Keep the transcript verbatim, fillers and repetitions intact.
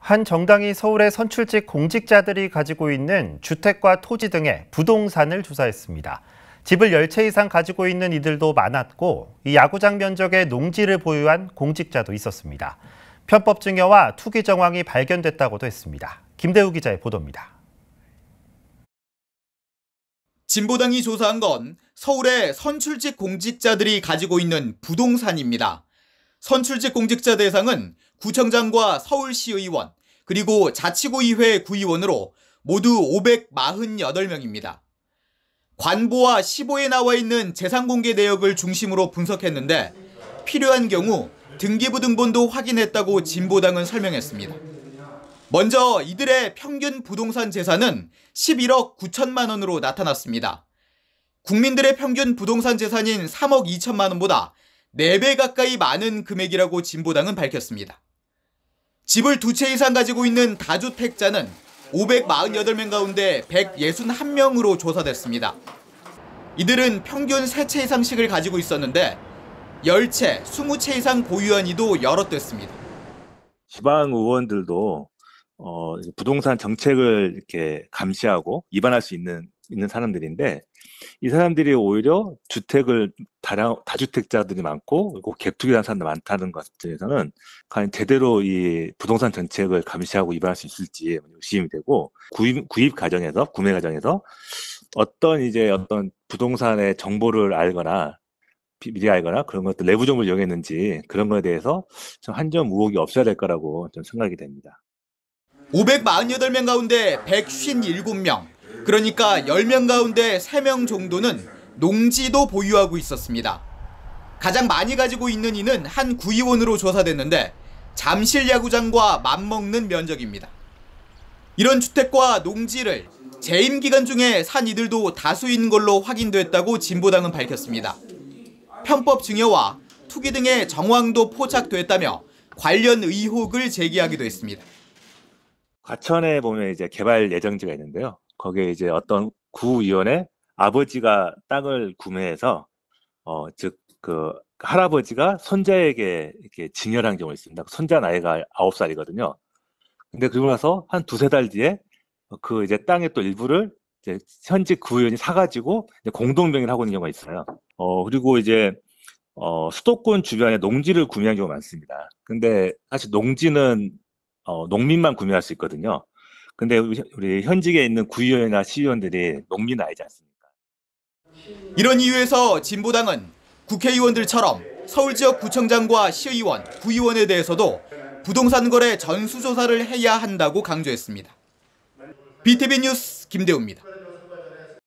한 정당이 서울의 선출직 공직자들이 가지고 있는 주택과 토지 등의 부동산을 조사했습니다. 집을 열 채 이상 가지고 있는 이들도 많았고, 이 야구장 면적의 농지를 보유한 공직자도 있었습니다. 편법 증여와 투기 정황이 발견됐다고도 했습니다. 김대우 기자의 보도입니다. 진보당이 조사한 건 서울의 선출직 공직자들이 가지고 있는 부동산입니다. 선출직 공직자 대상은 구청장과 서울시의원, 그리고 자치구의회 구의원으로 모두 오백사십팔 명입니다. 관보와 시보에 나와 있는 재산공개 내역을 중심으로 분석했는데 필요한 경우 등기부등본도 확인했다고 진보당은 설명했습니다. 먼저 이들의 평균 부동산 재산은 십일억 구천만 원으로 나타났습니다. 국민들의 평균 부동산 재산인 삼억 이천만 원보다 네 배 가까이 많은 금액이라고 진보당은 밝혔습니다. 집을 두 채 이상 가지고 있는 다주택자는 오백사십팔 명 가운데 백육십일 명으로 조사됐습니다. 이들은 평균 세 채 이상씩을 가지고 있었는데 열 채, 이십 채 이상 보유한 이도 여럿됐습니다. 지방 의원들도 어, 부동산 정책을 이렇게 감시하고 위반할 수 있는 있는 사람들인데, 이 사람들이 오히려 주택을 다량, 다주택자들이 많고 그리고 갭투기하는 사람들 많다는 것들에서는 과연 제대로 이 부동산 정책을 감시하고 위반할 수 있을지 의심이 되고, 구입 구입 과정에서 구매 과정에서 어떤 이제 어떤 부동산의 정보를 알거나 미리 알거나 그런 것들 내부 정보를 이용했는지 그런 거에 대해서 좀 한 점 의혹이 없어야 될 거라고 좀 생각이 됩니다. 오백사십팔 명 가운데 백오십칠 명, 그러니까 십 명 가운데 세 명 정도는 농지도 보유하고 있었습니다. 가장 많이 가지고 있는 이는 한 구의원으로 조사됐는데 잠실 야구장과 맞먹는 면적입니다. 이런 주택과 농지를 재임 기간 중에 산 이들도 다수인 걸로 확인됐다고 진보당은 밝혔습니다. 편법 증여와 투기 등의 정황도 포착됐다며 관련 의혹을 제기하기도 했습니다. 과천에 보면 이제 개발 예정지가 있는데요. 거기에 이제 어떤 구의원의 아버지가 땅을 구매해서 어, 즉 그 할아버지가 손자에게 이렇게 증여한 경우가 있습니다. 손자 나이가 아홉 살이거든요. 근데 그러고 나서 한 두세 달 뒤에 그 이제 땅의 또 일부를 이제 현직 구의원이 사가지고 이제 공동명의를 하고 있는 경우가 있어요. 어, 그리고 이제 어, 수도권 주변에 농지를 구매한 경우가 많습니다. 근데 사실 농지는 어, 농민만 구매할 수 있거든요. 근데 우리 현직에 있는 구의원이나 시의원들이 농민은 아니지 않습니까? 이런 이유에서 진보당은 국회의원들처럼 서울 지역 구청장과 시의원, 구의원에 대해서도 부동산 거래 전수조사를 해야 한다고 강조했습니다. 비티비 뉴스 김대우입니다.